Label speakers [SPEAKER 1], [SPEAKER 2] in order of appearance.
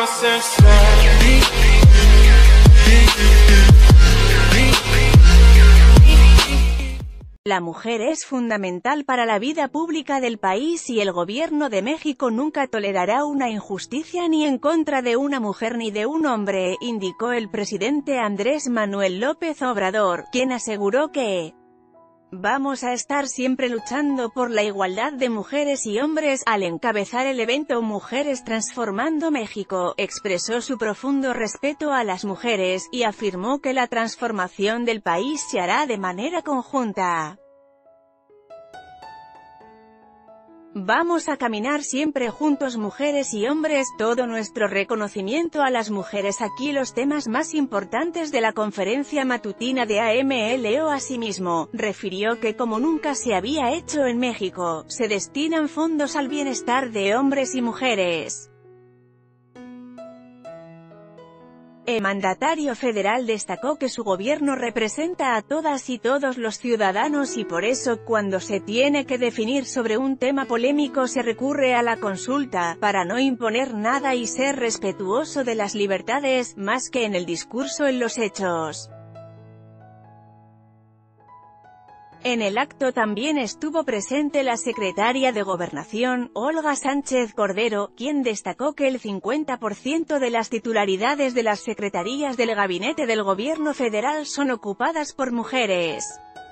[SPEAKER 1] La mujer es fundamental para la vida pública del país y el gobierno de México nunca tolerará una injusticia ni en contra de una mujer ni de un hombre, indicó el presidente Andrés Manuel López Obrador, quien aseguró que vamos a estar siempre luchando por la igualdad de mujeres y hombres. Al encabezar el evento Mujeres Transformando México, expresó su profundo respeto a las mujeres, y afirmó que la transformación del país se hará de manera conjunta. Vamos a caminar siempre juntos mujeres y hombres, todo nuestro reconocimiento a las mujeres. Aquí los temas más importantes de la conferencia matutina de AMLO. Asimismo, refirió que como nunca se había hecho en México, se destinan fondos al bienestar de hombres y mujeres. El mandatario federal destacó que su gobierno representa a todas y todos los ciudadanos y por eso, cuando se tiene que definir sobre un tema polémico se recurre a la consulta, para no imponer nada y ser respetuoso de las libertades, más que en el discurso en los hechos. En el acto también estuvo presente la secretaria de Gobernación, Olga Sánchez Cordero, quien destacó que el 50% de las titularidades de las secretarías del gabinete del gobierno federal son ocupadas por mujeres.